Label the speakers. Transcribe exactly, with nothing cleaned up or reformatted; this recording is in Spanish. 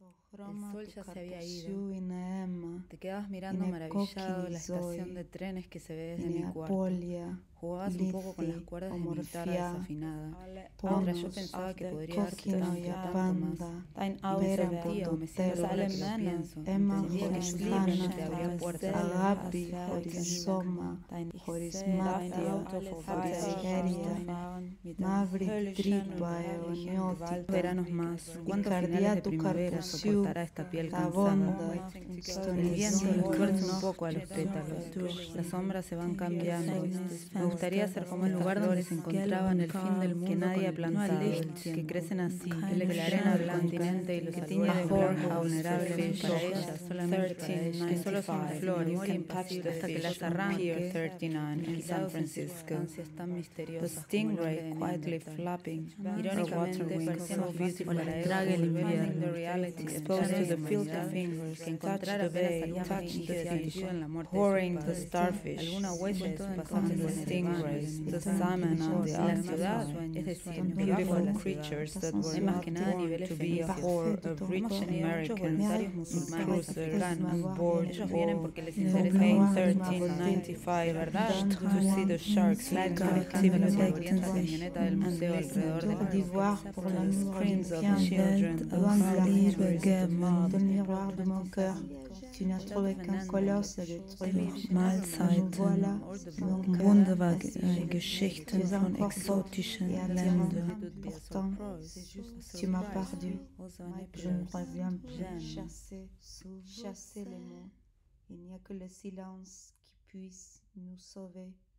Speaker 1: El sol ya se había ido. Te quedabas mirando maravillado la estación de trenes que se ve desde mi cuarto. Jugabas un poco con las cuerdas de mi guitarra desafinada, mientras yo pensaba que podría darte tanto más. Y me sentía o me siento ahora que lo pienso. Entendía que yo siempre te abría puertas hacia horizonte. Veranos más, cuántos finales de primavera soportará esta piel cansada. El viento tuerce un poco a los pétalos, las sombras se van cambiando. Me gustaría ser como el lugar donde se encontraban el fin del mundo que nadie ha plantado, que crecen así, que la arena del continente y los tiñe de blanco vulnerables para ellas, solamente para ellas, que solo son flores, memoria impasible hasta que las arranque, quitados en circunstancias tan misteriosas como el nombre de Neandertal. Irónicamente, parecía más fácil para él volver exposed to the filthy fingers, que encontrar apenas algún vestigio en la muerte de su padre, alguna huella de su pasado en el stingrays, the salmon and the octopus, es decir, beautiful creatures that were not born to be part of rich American cruisers. Ellos vienen porque les interesa en thirteen ninety-five, ¿verdad? To see the sharks like activity la polvorienta camioneta del museo alrededor de la
Speaker 2: pour l'amour
Speaker 1: screens of
Speaker 2: bien
Speaker 1: children
Speaker 2: belle, loin de la libre guerre, dans le miroir de mon cœur. Tu n'as trouvé qu'un colosse à détruire.
Speaker 3: Mahlzeiten,
Speaker 2: Voilà, mon cœur
Speaker 3: wunderbare Geschichten von exotischen Ländern.
Speaker 2: Pourtant, tu m'as perdu. Je ne reviens plus. Chasser, chasser les mots. Il n'y a que le silence qui puisse nous sauver.